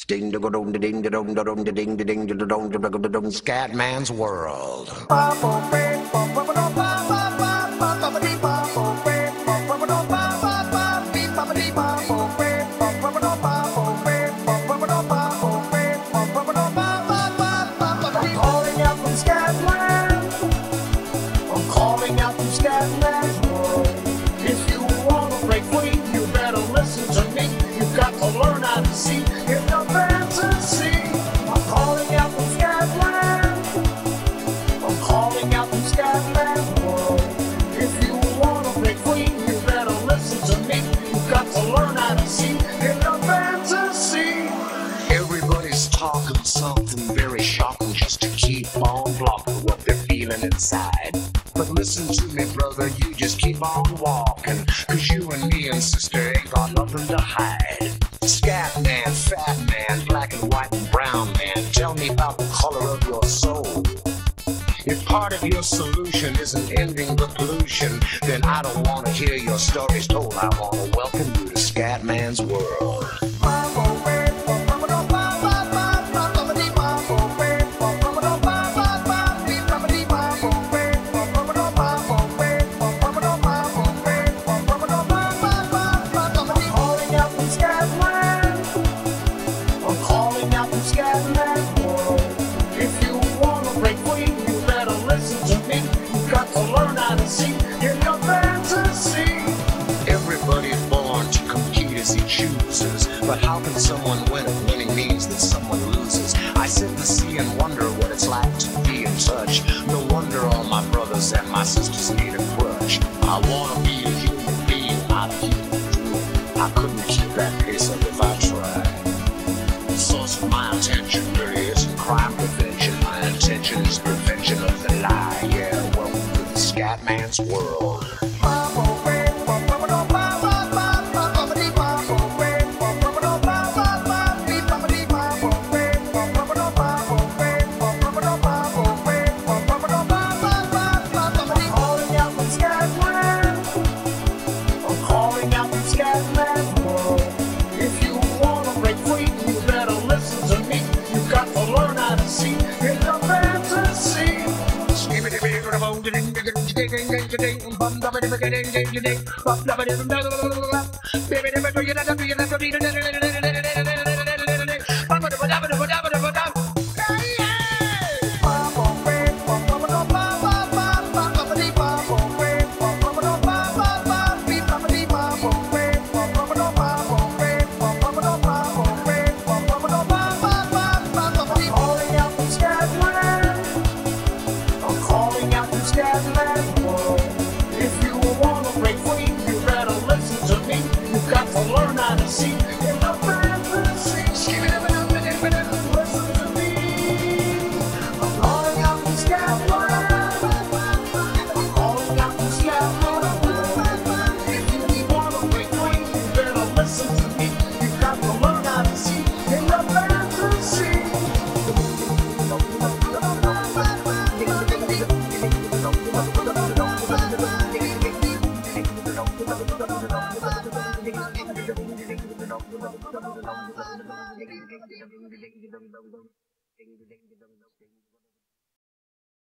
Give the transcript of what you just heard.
Scatman's World. Calling out from Scatman. I'm calling out from Scatman's world. If you wanna break free, you better listen to me. You've got to learn how to see in your fantasy. I'm calling out from Scatman. I'm calling out from Scatman's world. If you wanna break free, you better listen to me. You've got to learn how to see in your fantasy. Everybody's talking something very shocking just to keep on blocking what they're feeling inside. But listen to me, brother, you just keep on walking, 'cause you and me and sister ain't got nothing to hide. Scat man, fat man, black and white and brown man, tell me about the color of your soul. If part of your solution isn't ending the pollution, then I don't want to hear your stories told. I want to welcome you to Scatman's World. Scatman's world. If you wanna break free, you better listen to me. You've got to learn how to see in your fantasy. Everybody's born to compete as he chooses, but how can someone win if winning means that someone loses? I sit and see and wonder what it's like to be in touch. No wonder all my brothers and my sisters need a crutch. I wanna be a human being, not a human doing. I couldn't keep that pace up if I tried. The source of my attention really isn't crime prevention. My intention is prevention of the lie. Yeah, welcome to the Scatman's World. Scatman's world. If you wanna break free, you better listen to me. You've got to learn how to see in your fantasy. Scatman's world. If you wanna break free, you better listen to me. You've got to learn how to see in the fantasy. Listen to me. I'm calling out from Scatman. I'm calling out from Scatman. If you wanna break free, you better listen to me. You've got to learn how to see in the fantasy. Ding ding dong dong.